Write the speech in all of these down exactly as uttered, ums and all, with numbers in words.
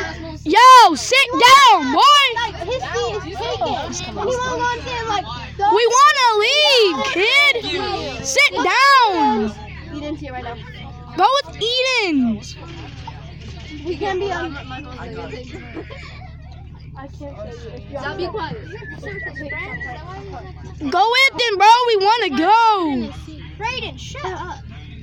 Yo, sit down, boy. Like, his seat is taken. And he won't go and say, like, We want to leave, kid. Sit down. You didn't see it right now. Go with Eden. We can be on. I can't say you. Now be quiet. Go with them, bro. We want to go. Brayden, shut up.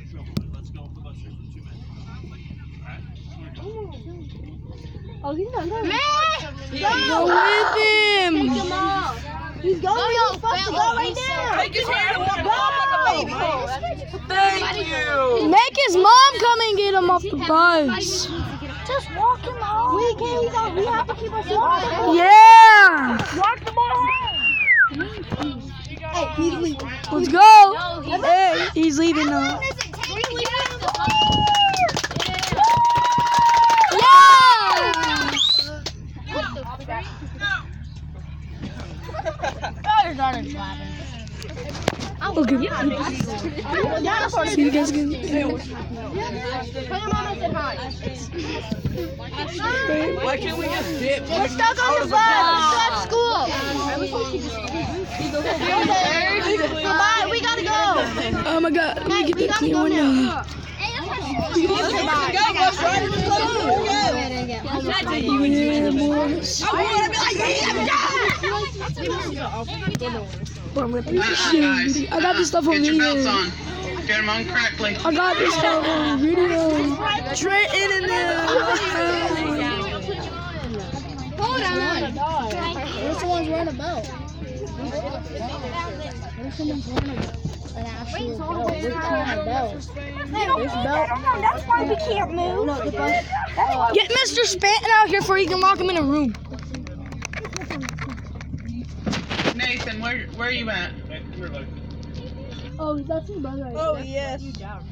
Oh, he's not going. Go with him. Take him off. He's going where he's supposed to go right now. Take his hand and walk him off like a baby. Thank you. Make his mom come and get him off the bus. Just walk him home. We can't. We don't. We have to keep us walking. Yeah. Walk the ball home. Hey, he's leaving. Let's go. Hey, he's leaving now. Yeah. Okay. See you guys again. Why can't we just dip? We're stuck on the bus. We're at school. Goodbye. We gotta go. Oh my God. Let me get that clean one now. I got this stuff on Get your video. belts on. Get them on correctly. I got this stuff on video. Trenton in there. Hold on. Where's someone's wearing a belt? Where's someone's wearing a belt? An actual belt. Where's someone's belt? This belt. That's why we can't move. No, the bus. Get Mister Spanton out here before you can lock him in a room. Nathan, where where are you at? Oh, that's his brother right Oh, there. yes.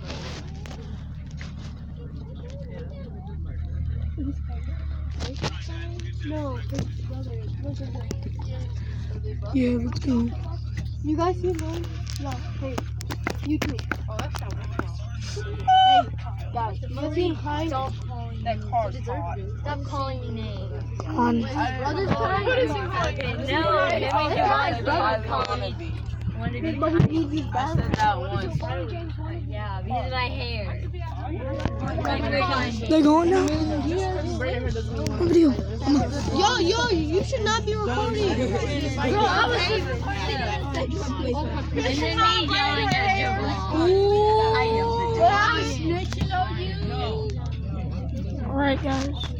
No, his brother. Look at that. Yeah, let's go. You guys see him? No, hey, you too. Oh, that's not Hey, guys, you guys see him crying? That car's hot. Stop calling me names. On. Brother's crying? Okay, no, let me do my brother calling me. When did you But he needs his I belt. said that once. Yeah, because of my hair. They're going now. On video. Come on. Yo, yo, you should not be recording. Bro, I was just And then me yelling at your mom. I know. snitching on you. All right, guys.